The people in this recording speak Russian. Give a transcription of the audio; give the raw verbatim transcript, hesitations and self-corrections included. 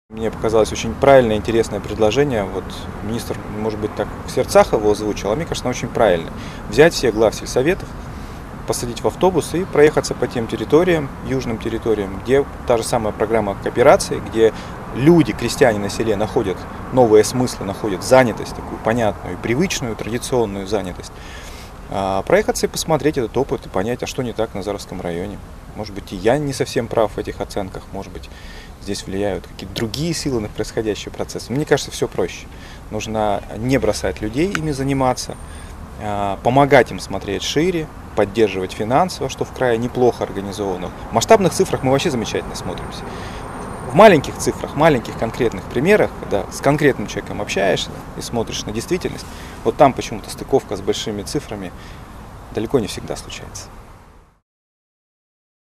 Мне показалось очень правильное, интересное предложение. Вот министр, может быть, так в сердцах его озвучил, а мне кажется, очень правильно. Взять всех глав сельсоветов, посадить в автобус и проехаться по тем территориям, южным территориям, где та же самая программа кооперации, где люди, крестьяне на селе находят новые смыслы, находят занятость, такую понятную, привычную, традиционную занятость. Проехаться и посмотреть этот опыт и понять, а что не так в Назаровском районе. Может быть, и я не совсем прав в этих оценках, может быть, здесь влияют какие-то другие силы на происходящий процесс. Мне кажется, все проще. Нужно не бросать людей, ими заниматься, помогать им смотреть шире, поддерживать финансово, что в крае неплохо организовано. В масштабных цифрах мы вообще замечательно смотримся. В маленьких цифрах, маленьких конкретных примерах, когда с конкретным человеком общаешься и смотришь на действительность, вот там почему-то стыковка с большими цифрами далеко не всегда случается.